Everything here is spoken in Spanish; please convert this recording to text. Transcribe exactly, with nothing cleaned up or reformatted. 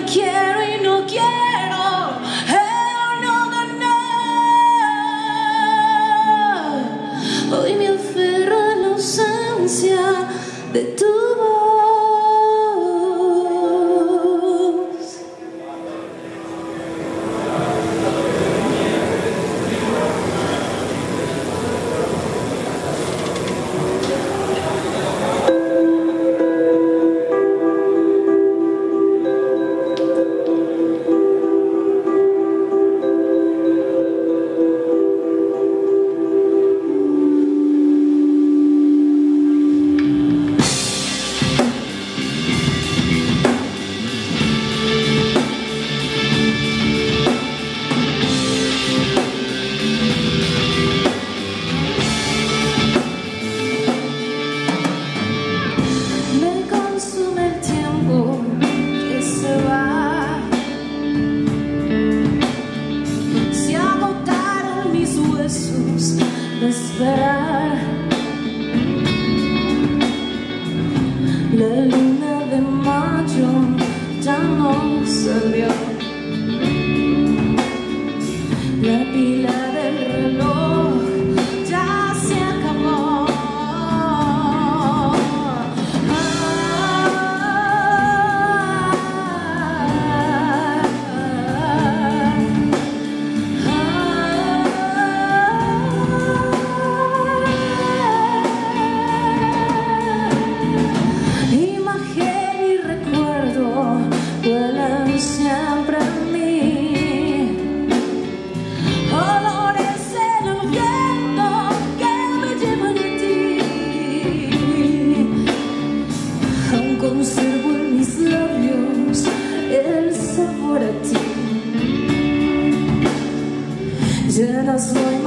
quiero y no quiero el no ganar. Hoy me aferro a la ausencia de tu voz. Esperar la luna de mayo ya no salió, la pila del reloj ya se acabó. Ah, siempre en mí, olores del viento que me llevan a ti. Aún conservo en mis labios el sabor a ti. Llenas